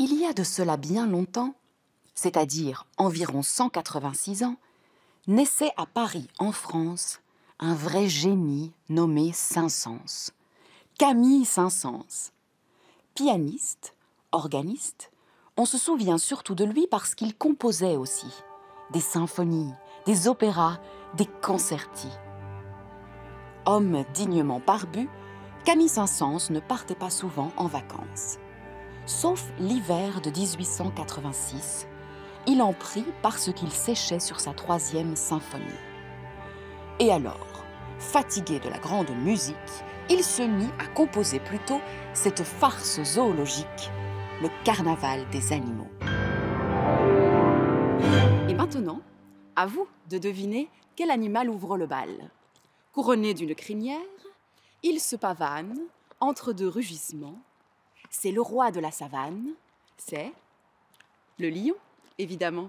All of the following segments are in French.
Il y a de cela bien longtemps, c'est-à-dire environ 186 ans, naissait à Paris, en France, un vrai génie nommé Saint-Saëns, Camille Saint-Saëns. Pianiste, organiste, on se souvient surtout de lui parce qu'il composait aussi des symphonies, des opéras, des concerti. Homme dignement barbu, Camille Saint-Saëns ne partait pas souvent en vacances. Sauf l'hiver de 1886, il en prit parce qu'il séchait sur sa 3e symphonie. Et alors, fatigué de la grande musique, il se mit à composer plutôt cette farce zoologique, le carnaval des animaux. Et maintenant, à vous de deviner quel animal ouvre le bal. Couronné d'une crinière, il se pavane entre 2 rugissements. C'est le roi de la savane, c'est le lion, évidemment.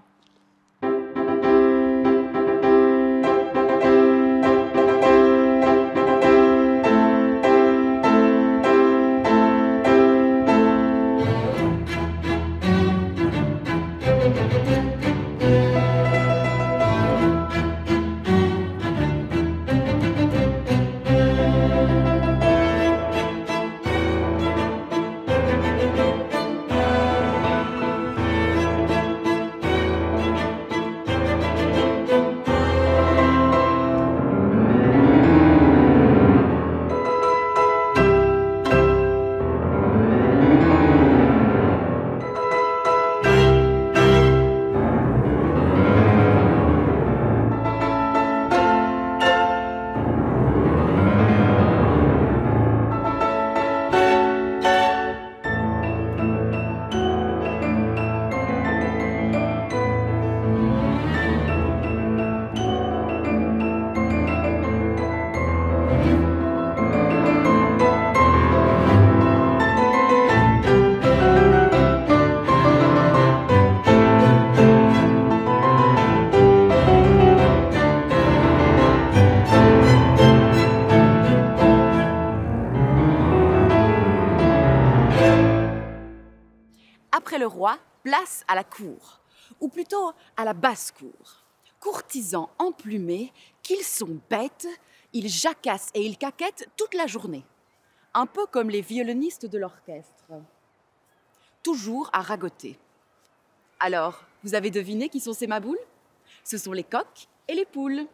Après le roi, place à la cour, ou plutôt à la basse-cour. Courtisans emplumés, qu'ils sont bêtes, ils jacassent et ils caquettent toute la journée. Un peu comme les violonistes de l'orchestre. Toujours à ragoter. Alors, vous avez deviné qui sont ces maboules? Ce sont les coqs et les poules.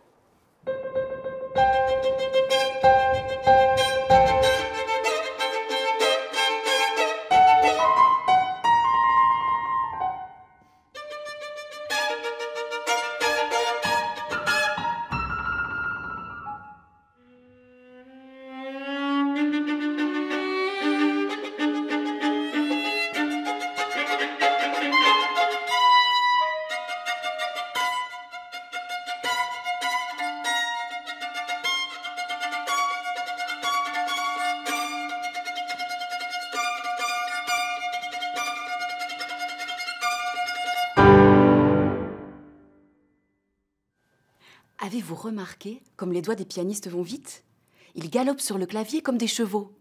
Avez-vous remarqué comme les doigts des pianistes vont vite? Ils galopent sur le clavier comme des chevaux.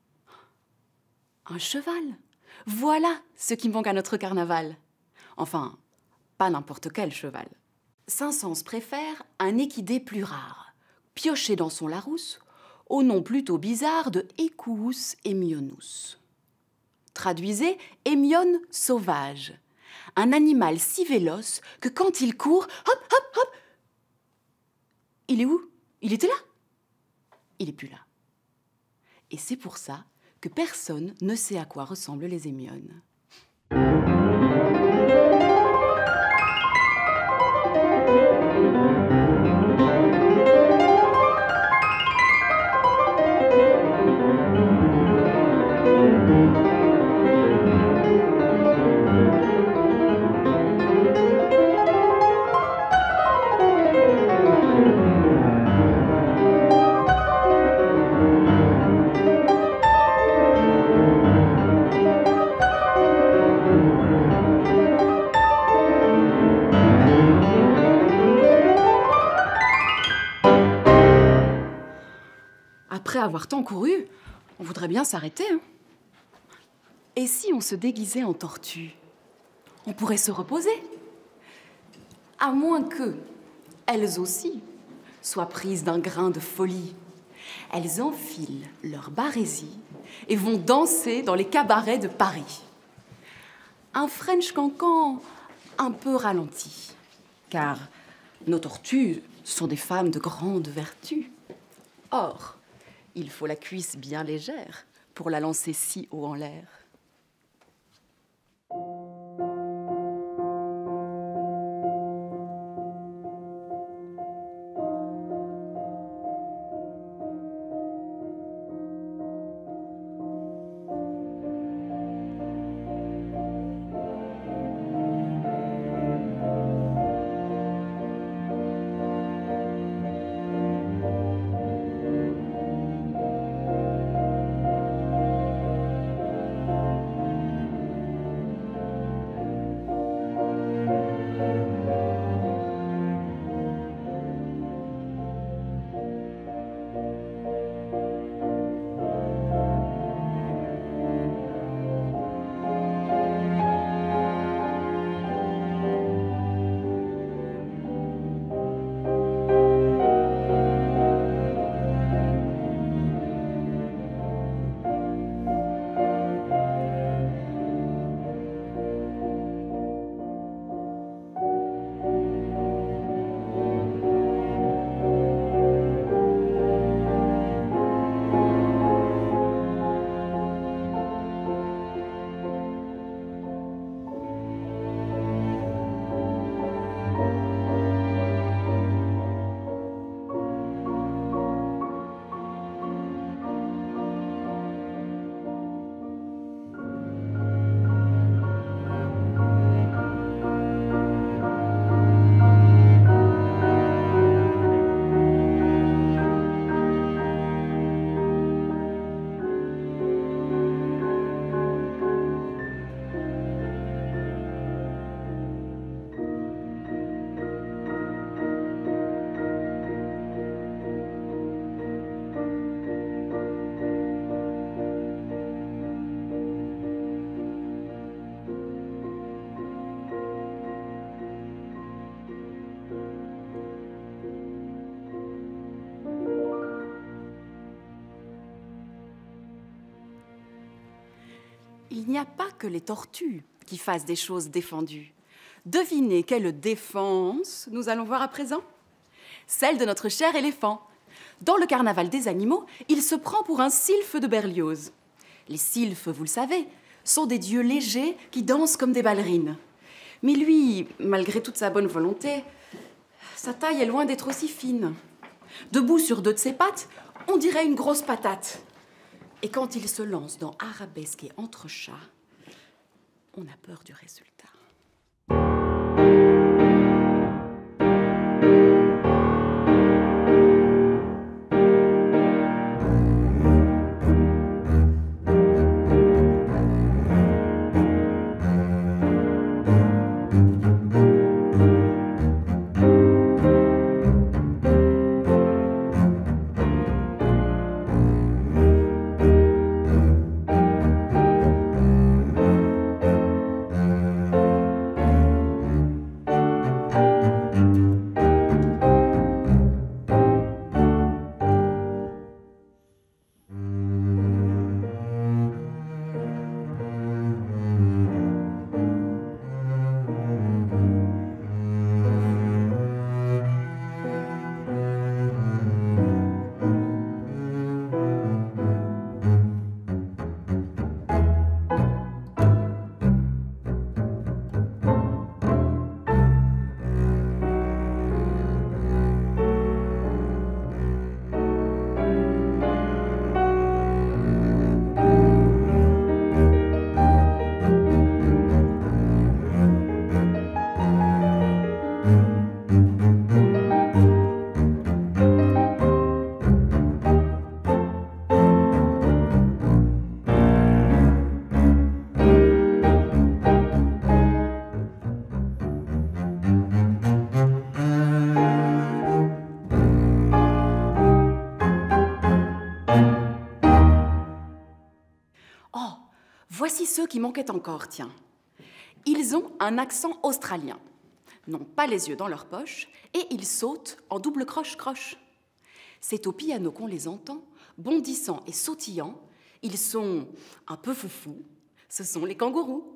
Un cheval? Voilà ce qui manque à notre carnaval. Enfin, pas n'importe quel cheval. Saint-Saëns préfère un équidé plus rare, pioché dans son Larousse, au nom plutôt bizarre de Equus hemionus. Traduisez hémione sauvage, un animal si véloce que quand il court, hop, hop, hop. Il est où? Il était là? Il n'est plus là. Et c'est pour ça que personne ne sait à quoi ressemblent les hémiones. Après avoir tant couru, on voudrait bien s'arrêter. Et si on se déguisait en tortue? On pourrait se reposer. À moins que, elles aussi, soient prises d'un grain de folie. Elles enfilent leur barésie et vont danser dans les cabarets de Paris. Un French cancan un peu ralenti, car nos tortues sont des femmes de grande vertu. Or, il faut la cuisse bien légère pour la lancer si haut en l'air. Il n'y a pas que les tortues qui fassent des choses défendues. Devinez quelle défense nous allons voir à présent? Celle de notre cher éléphant. Dans le carnaval des animaux, il se prend pour un sylphe de Berlioz. Les sylphes, vous le savez, sont des dieux légers qui dansent comme des ballerines. Mais lui, malgré toute sa bonne volonté, sa taille est loin d'être aussi fine. Debout sur deux de ses pattes, on dirait une grosse patate. Et quand il se lance dans arabesque et entrechat, on a peur du résultat. ceux qui manquaient encore, tiens. Ils ont un accent australien, n'ont pas les yeux dans leur poche et ils sautent en double croche-croche. C'est au piano qu'on les entend, bondissants et sautillants. Ils sont un peu foufous. Ce sont les kangourous.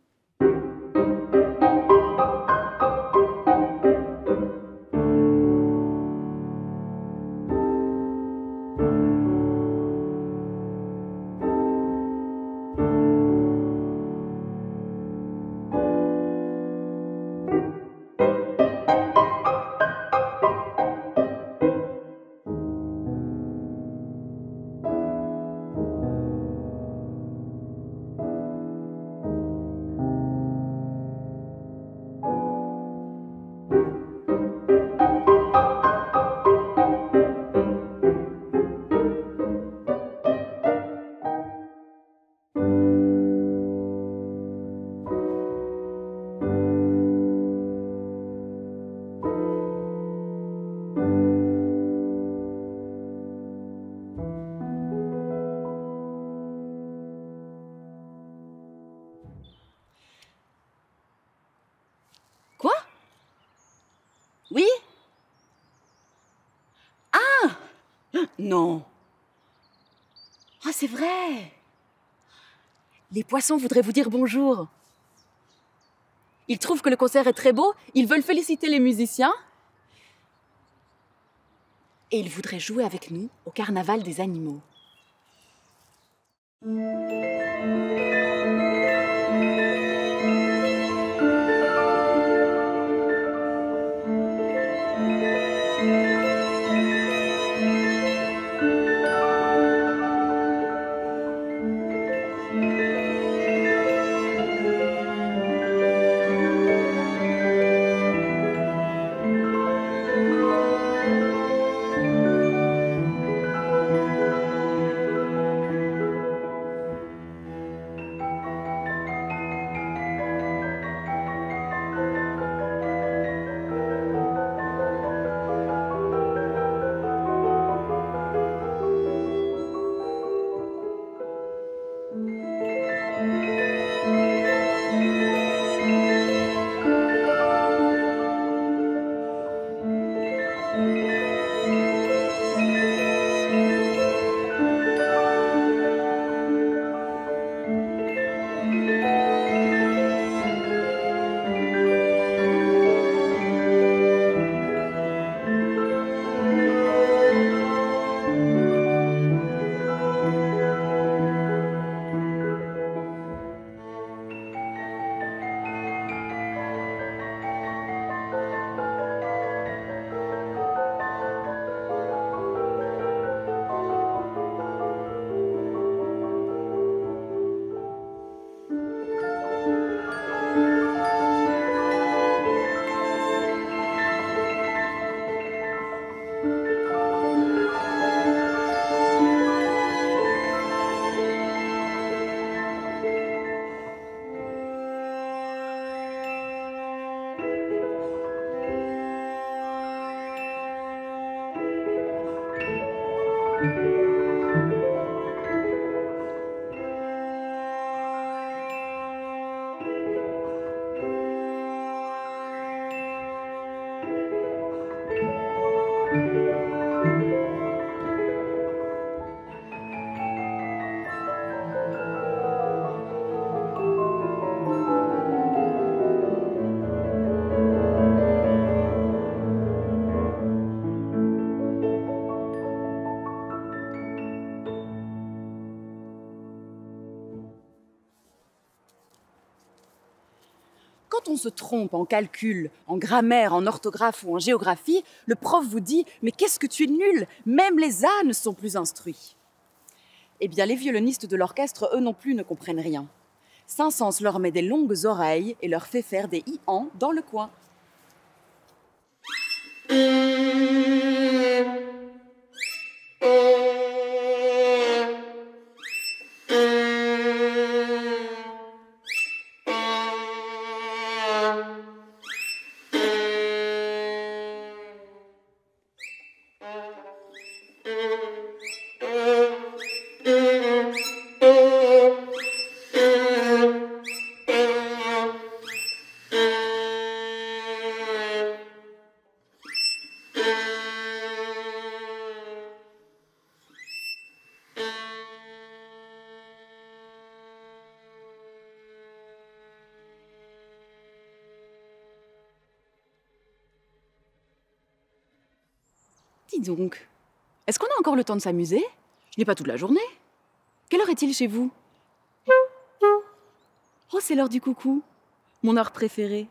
Quoi? Oui? Ah! Non. Ah, c'est vrai. Les poissons voudraient vous dire bonjour. Ils trouvent que le concert est très beau, ils veulent féliciter les musiciens. Et ils voudraient jouer avec nous au carnaval des animaux. Quand on se trompe en calcul, en grammaire, en orthographe ou en géographie, le prof vous dit « Mais qu'est-ce que tu es nul! Même les ânes sont plus instruits !» Eh bien, les violonistes de l'orchestre, eux non plus, ne comprennent rien. Saint-Saëns leur met des longues oreilles et leur fait faire des i-an dans le coin. Dis donc, est-ce qu'on a encore le temps de s'amuser? Je n'ai pas toute la journée. Quelle heure est-il chez vous? Oh, c'est l'heure du coucou, mon heure préférée.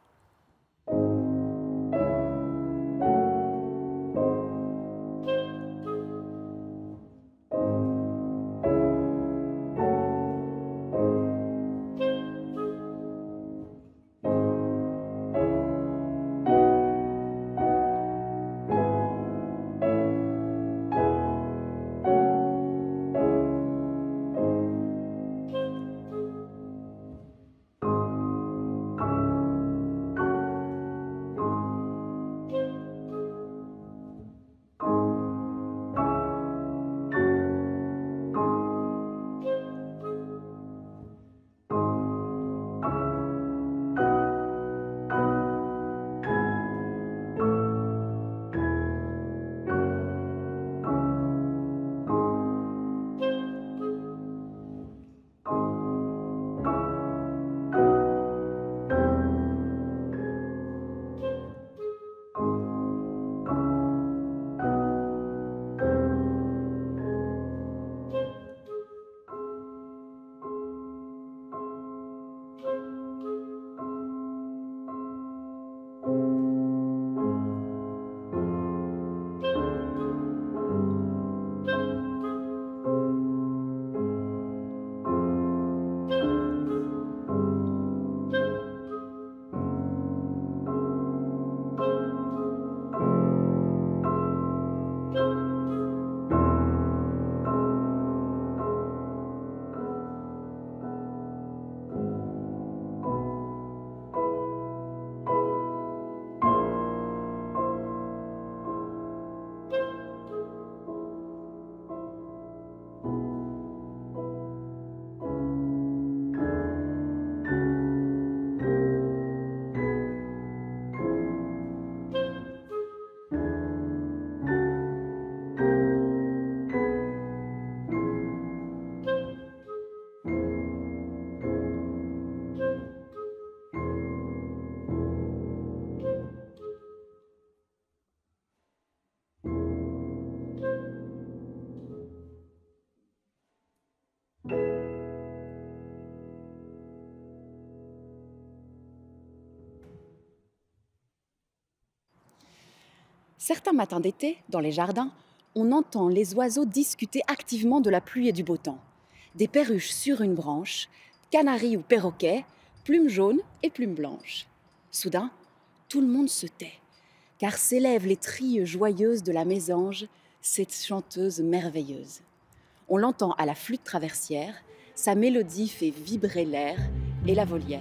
Certains matins d'été, dans les jardins, on entend les oiseaux discuter activement de la pluie et du beau temps. Des perruches sur une branche, canaris ou perroquets, plumes jaunes et plumes blanches. Soudain, tout le monde se tait, car s'élèvent les trilles joyeuses de la mésange, cette chanteuse merveilleuse. On l'entend à la flûte traversière, sa mélodie fait vibrer l'air et la volière.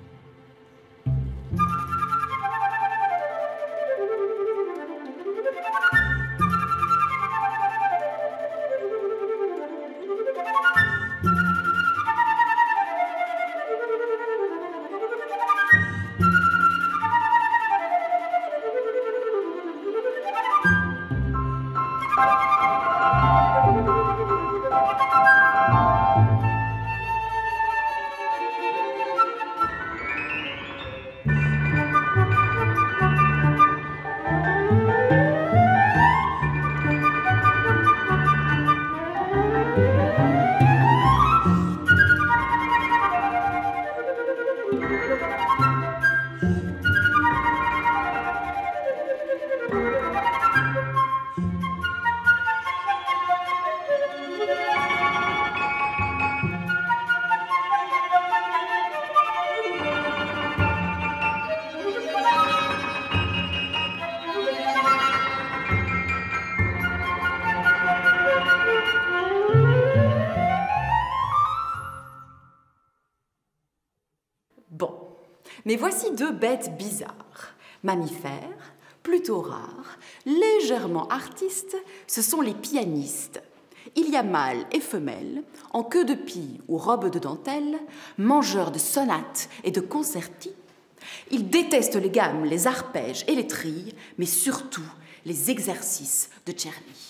Bon, mais voici deux bêtes bizarres. Mammifères, plutôt rares, légèrement artistes, ce sont les pianistes. Il y a mâle et femelle, en queue de pie ou robe de dentelle, mangeurs de sonates et de concertis. Ils détestent les gammes, les arpèges et les trilles, mais surtout les exercices de Czerny.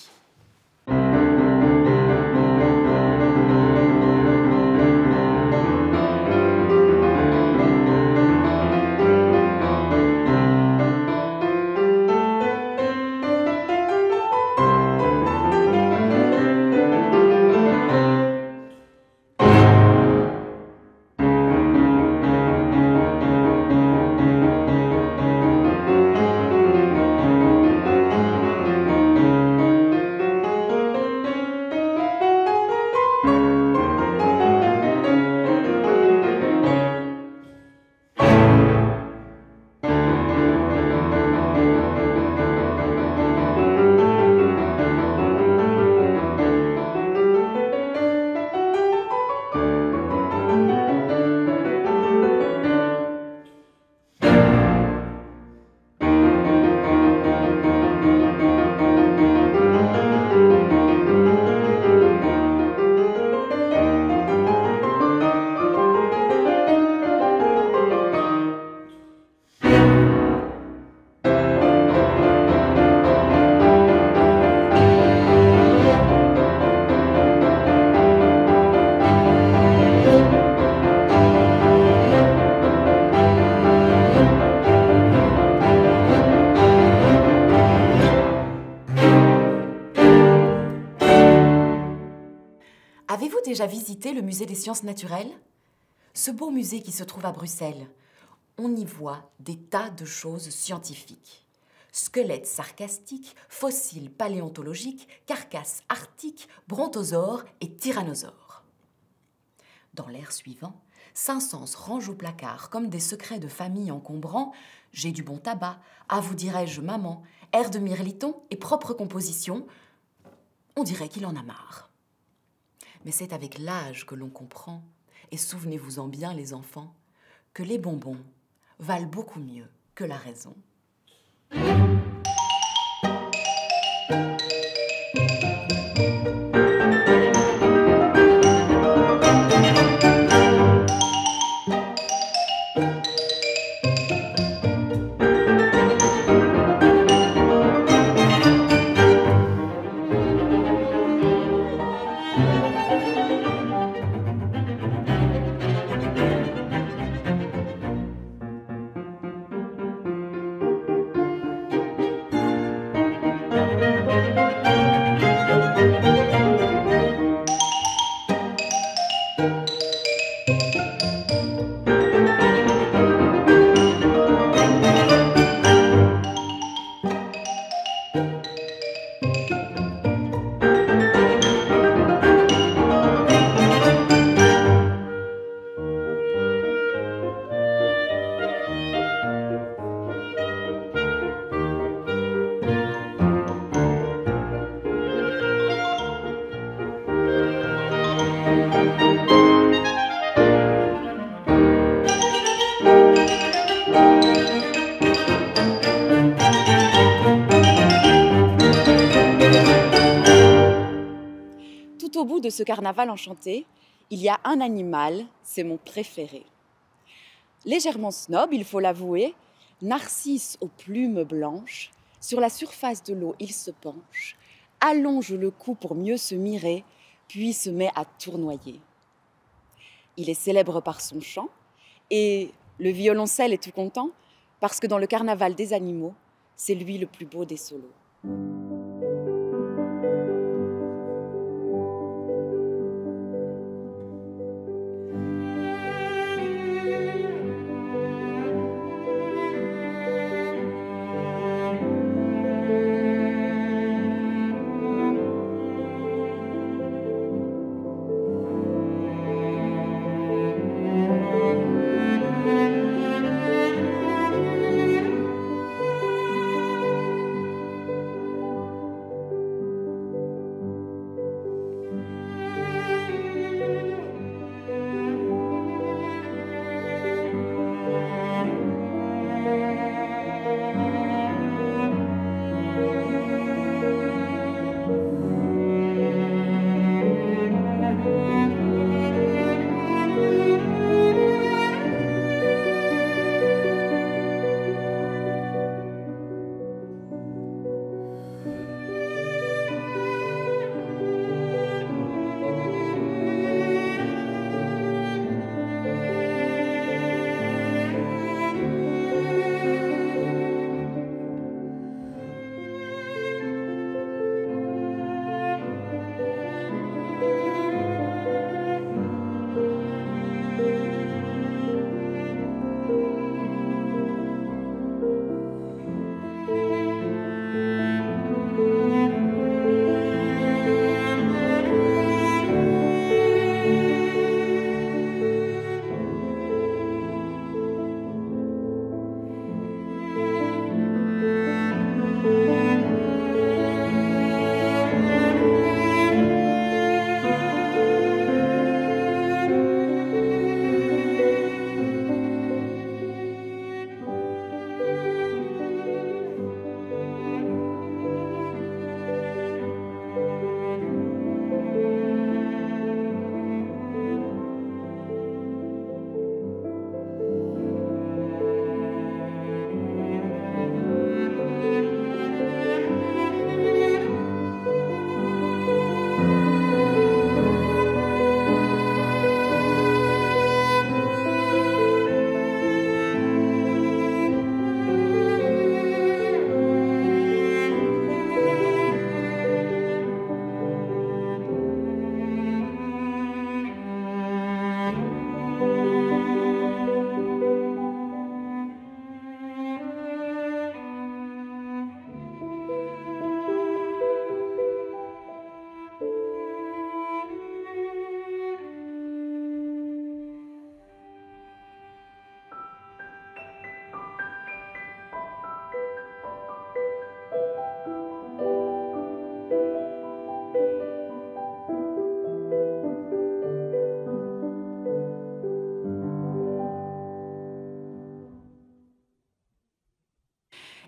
déjà visité le musée des sciences naturelles? Ce beau musée qui se trouve à Bruxelles. On y voit des tas de choses scientifiques. Squelettes sarcastiques, fossiles paléontologiques, carcasses arctiques, brontosaures et tyrannosaures. Dans l'ère suivant, Saint-Saëns range au placard comme des secrets de famille encombrants « J'ai du bon tabac, à vous dirais-je maman, air de mirliton et propre composition ». On dirait qu'il en a marre. Mais c'est avec l'âge que l'on comprend, et souvenez-vous-en bien les enfants, que les bonbons valent beaucoup mieux que la raison. Tout au bout de ce carnaval enchanté, il y a un animal, c'est mon préféré. Légèrement snob, il faut l'avouer, Narcisse aux plumes blanches, sur la surface de l'eau il se penche, allonge le cou pour mieux se mirer, puis se met à tournoyer. Il est célèbre par son chant, et le violoncelle est tout content, parce que dans le carnaval des animaux, c'est lui le plus beau des solos.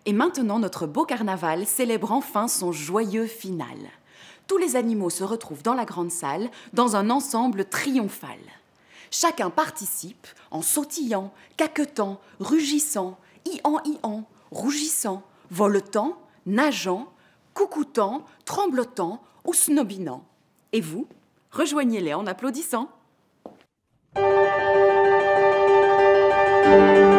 Et maintenant, notre beau carnaval célèbre enfin son joyeux final. Tous les animaux se retrouvent dans la grande salle, dans un ensemble triomphal. Chacun participe en sautillant, caquetant, rugissant, iant, rougissant, voletant, nageant, coucoutant, tremblotant ou snobinant. Et vous, rejoignez-les en applaudissant.